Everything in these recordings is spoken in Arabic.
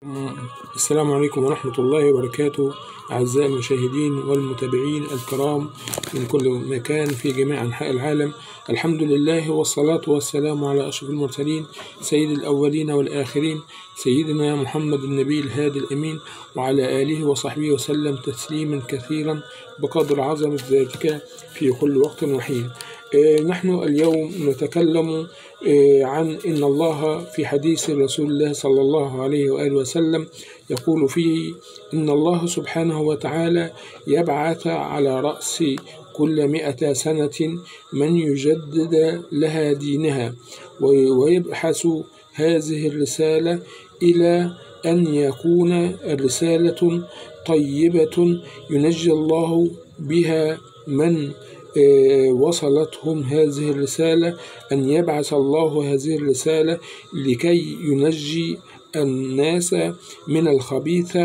السلام عليكم ورحمة الله وبركاته. أعزائي المشاهدين والمتابعين الكرام من كل مكان في جميع أنحاء العالم، الحمد لله والصلاة والسلام على أشرف المرسلين سيد الأولين والآخرين سيدنا محمد النبي الهادي الأمين، وعلى آله وصحبه وسلم تسليما كثيرا بقدر عظمة ذاتك في كل وقت وحين. نحن اليوم نتكلم عن إن الله في حديث رسول الله صلى الله عليه وآله وسلم يقول فيه إن الله سبحانه وتعالى يبعث على رأس كل 100 سنة من يجدد لها دينها، ويبحث هذه الرسالة إلى أن يكون الرسالة طيبة ينجي الله بها من وصلتهم هذه الرسالة، أن يبعث الله هذه الرسالة لكي ينجي الناس من الخبيث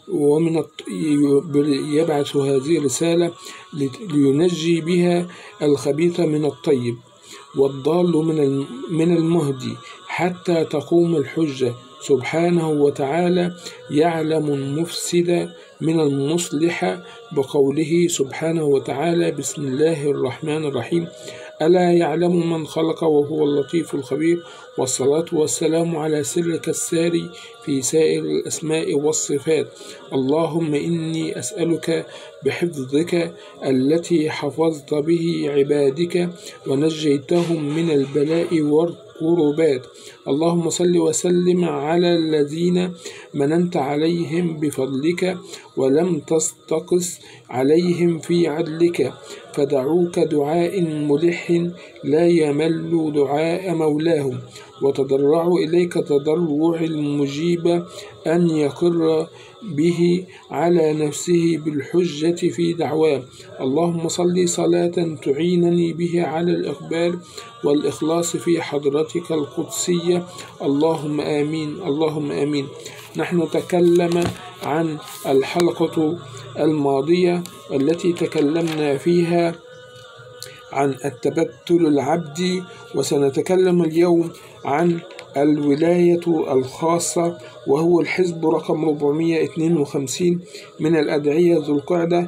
يبعث هذه الرسالة لينجي بها الخبيث من الطيب والضال من المهدي حتى تقوم الحجة. سبحانه وتعالى يعلم المفسد من المصلح بقوله سبحانه وتعالى بسم الله الرحمن الرحيم ألا يعلم من خلق وهو اللطيف الخبير، والصلاة والسلام على سرك الساري في سائر الأسماء والصفات. اللهم إني أسألك بحفظك التي حفظت به عبادك ونجيتهم من البلاء والكربات. اللهم صل وسلم على الذين مننت عليهم بفضلك ولم تستقص عليهم في عدلك، فدعوك دعاء ملح لا يمل دعاء مولاهم، وتضرعوا إليك تضرع المجيب أن يقر به على نفسه بالحجة في دعواه. اللهم صل صلاة تعينني به على الإقبال والإخلاص في حضرتك القدسية. اللهم آمين اللهم آمين. نحن تكلم عن الحلقة الماضية التي تكلمنا فيها عن التبتل العبدي، وسنتكلم اليوم عن الولاية الخاصة، وهو الحزب رقم 452 من الأدعية ذو القعدة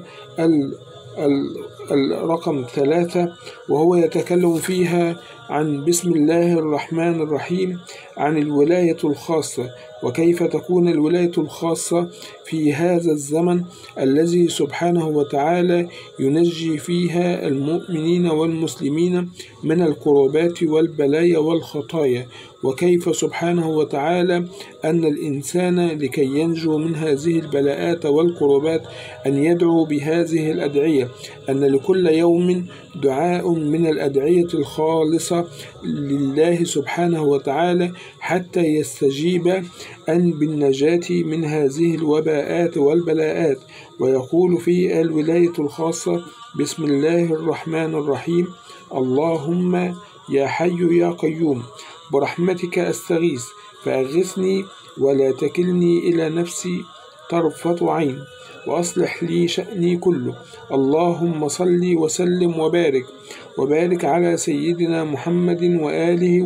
الرقم 3، وهو يتكلم فيها عن بسم الله الرحمن الرحيم، عن الولاية الخاصة، وكيف تكون الولاية الخاصة في هذا الزمن الذي سبحانه وتعالى ينجي فيها المؤمنين والمسلمين من الكربات والبلايا والخطايا، وكيف سبحانه وتعالى أن الإنسان لكي ينجو من هذه البلاءات والكربات أن يدعو بهذه الأدعية، أن لكل يوم دعاء من الأدعية الخالصة لله سبحانه وتعالى حتى يستجيب أن بالنجاة من هذه الوباءات والبلاءات. ويقول في الولاية الخاصة بسم الله الرحمن الرحيم اللهم يا حي يا قيوم برحمتك أستغيث فأغثني ولا تكلني إلى نفسي طرفة عين وأصلح لي شأني كله. اللهم صل وسلم وبارك على سيدنا محمد وآله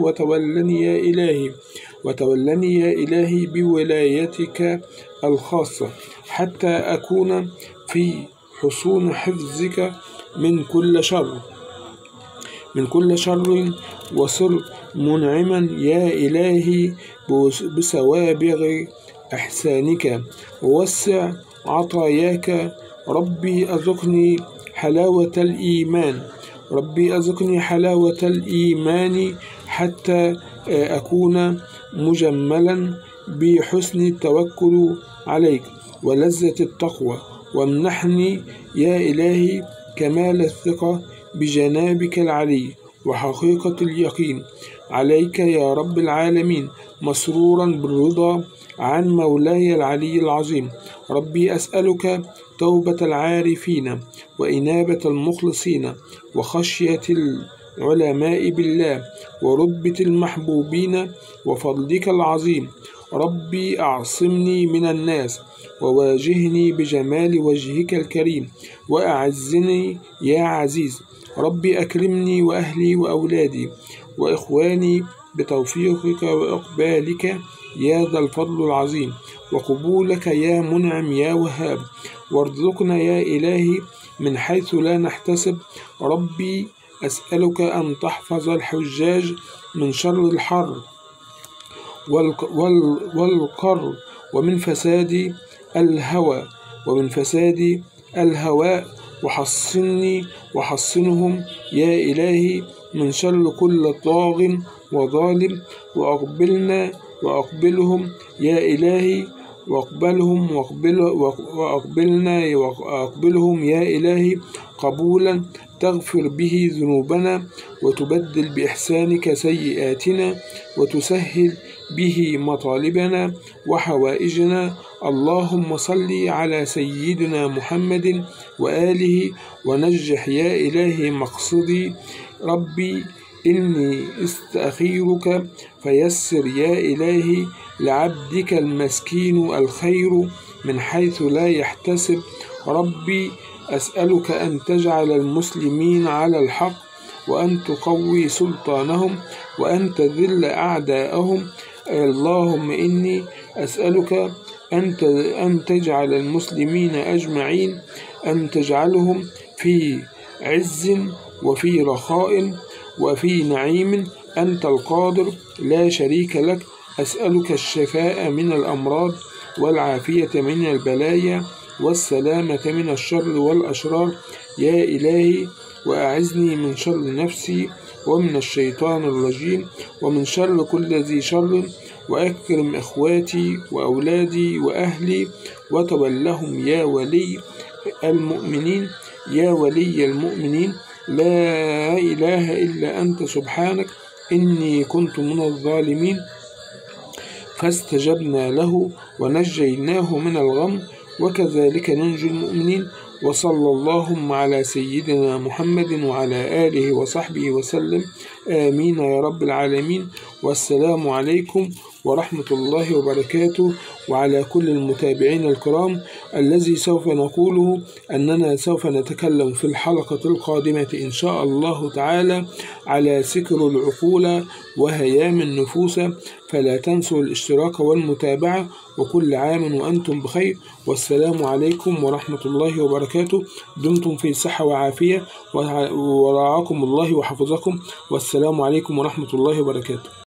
وتولني يا إلهي بولايتك الخاصة حتى أكون في حصون حفظك من كل شر وصر منعما يا إلهي بسوابغ إحسانك ووسع عطاياك. ربي أذقني حلاوة الإيمان حتى أكون مجملا بحسن التوكل عليك ولذة التقوى، وامنحني يا إلهي كمال الثقة بجنابك العلي وحقيقة اليقين عليك يا رب العالمين، مسرورا بالرضا عن مولاي العلي العظيم. ربي أسألك توبة العارفين وإنابة المخلصين وخشية العلماء بالله ورتبة المحبوبين وفضلك العظيم. ربي أعصمني من الناس وواجهني بجمال وجهك الكريم وأعزني يا عزيز. ربي أكرمني وأهلي وأولادي وإخواني بتوفيقك وإقبالك يا ذا الفضل العظيم، وقبولك يا منعم يا وهاب، وارزقنا يا إلهي من حيث لا نحتسب. ربي أسألك أن تحفظ الحجاج من شر الحر والقر ومن فساد الهوى الهواء، وحصنهم يا إلهي من شر كل طاغ وظالم، وأقبلهم يا إلهي وأقبلهم يا إلهي قبولا تغفر به ذنوبنا، وتبدل بإحسانك سيئاتنا، وتسهل به مطالبنا وحوائجنا. اللهم صل على سيدنا محمد وآله، ونجح يا إلهي مقصدي. ربي إني استأخيرك فيسر يا إلهي لعبدك المسكين الخير من حيث لا يحتسب. ربي أسألك أن تجعل المسلمين على الحق، وأن تقوي سلطانهم، وأن تذل أعداءهم. اللهم إني أسألك أن تجعل المسلمين أجمعين، أن تجعلهم في عز وفي رخاء وفي نعيم. أنت القادر لا شريك لك. أسألك الشفاء من الأمراض، والعافية من البلايا، والسلامة من الشر والأشرار يا إلهي. وأعزني من شر نفسي، ومن الشيطان الرجيم، ومن شر كل ذي شر، وأكرم إخواتي وأولادي وأهلي، وتولهم يا ولي المؤمنين. يا ولي المؤمنين، لا إله إلا أنت سبحانك إني كنت من الظالمين. فاستجبنا له ونجيناه من الغم، وكذلك ننجي المؤمنين. وصلى اللهم على سيدنا محمد وعلى آله وصحبه وسلم. آمين يا رب العالمين. والسلام عليكم ورحمة الله وبركاته. وعلى كل المتابعين الكرام، الذي سوف نقوله أننا سوف نتكلم في الحلقة القادمة إن شاء الله تعالى على سكر العقول وهيام النفوس. فلا تنسوا الاشتراك والمتابعة، وكل عام وأنتم بخير. والسلام عليكم ورحمة الله وبركاته. دمتم في صحة وعافية، ورعاكم الله وحفظكم. والسلام عليكم ورحمة الله وبركاته.